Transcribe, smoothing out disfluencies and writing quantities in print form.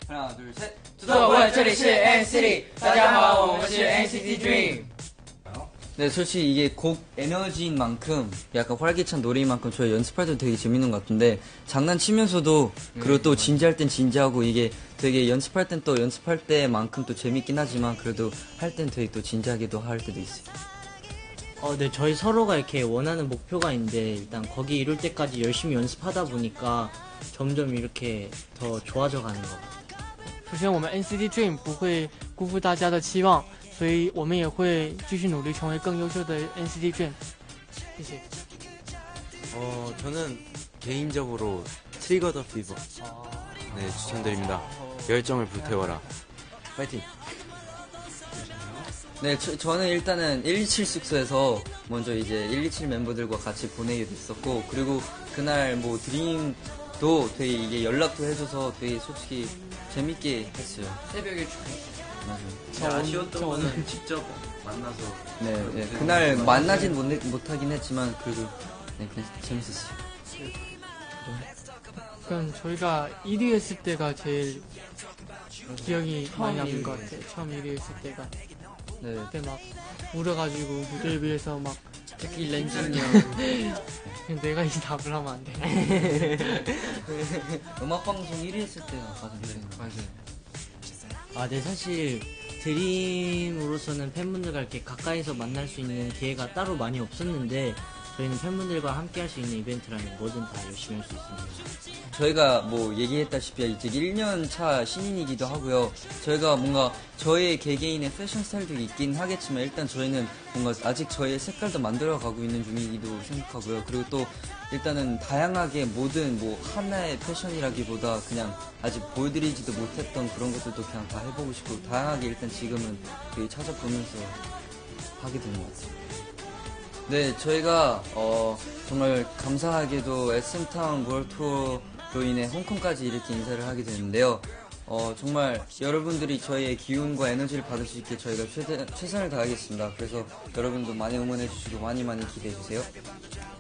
하나, 둘, 셋. 各位，这里是 NCT， 大家好，我们是 NCT Dream。 네, 솔직히 이게 곡 에너지인 만큼 약간 활기찬 노래인 만큼 저희 연습할 때 되게 재밌는 것 같은데 장난치면서도 그리고 또 진지할 땐 진지하고 이게 되게 연습할 땐 또 연습할 때만큼 또 재밌긴 하지만 그래도 할 땐 되게 또 진지하게도 할 때도 있어요. 네, 저희 서로가 이렇게 원하는 목표가 있는데 일단 거기 이룰 때까지 열심히 연습하다 보니까 점점 이렇게 더 좋아져 가는 것 같아요. 首先，我们 NCT Dream 不会辜负大家的期望，所以我们也会继续努力，成为更优秀的 NCT Dream。谢谢。 저는 개인적으로 트리거 더 피버 네, 추천드립니다. 열정을 불태워라. 파이팅! 네, 저는 일단은 127 숙소에서 먼저 이제 127 멤버들과 같이 보내게 됐었고 그리고 그날 뭐 드림도 되게 이게 연락도 해줘서 되게 솔직히 재밌게 했어요. 새벽에 축하했어요. 맞아요. 아쉬웠던 거는 직접 만나서 네, 그날 만나진 못하긴 했지만 그래도 네, 그냥 재밌었어요. 그럼 저희가 1위 했을 때가 제일 기억이 많이 남는 것 같아요. 처음 1위 했을 때가. 네. 그때 막 울어가지고 무대를 위해서 막 특히 렌즈는요. 내가 이 답을 하면 안 돼. 음악방송 1위 했을 때가 가장 네, 사실 드림으로서는 팬분들과 이렇게 가까이서 만날 수 있는 기회가 따로 많이 없었는데 저희는 팬분들과 함께 할 수 있는 이벤트라면 뭐든 다 열심히 할 수 있습니다. 저희가 뭐 얘기했다시피 이제 1년 차 신인이기도 하고요. 저희가 뭔가 저의 개개인의 패션 스타일도 있긴 하겠지만 일단 저희는 뭔가 아직 저의 색깔도 만들어가고 있는 중이기도 생각하고요. 그리고 또 일단은 다양하게 모든 뭐 하나의 패션이라기보다 그냥 아직 보여드리지도 못했던 그런 것들도 그냥 다 해보고 싶고 다양하게 일단 지금은 되게 찾아보면서 하게 되는 것 같아요. 네, 저희가 정말 감사하게도 SM타운 월드 투어로 인해 홍콩까지 이렇게 인사를 하게 되는데요. 정말 여러분들이 저희의 기운과 에너지를 받을 수 있게 저희가 최선을 다하겠습니다. 그래서 여러분도 많이 응원해 주시고 많이 기대해 주세요.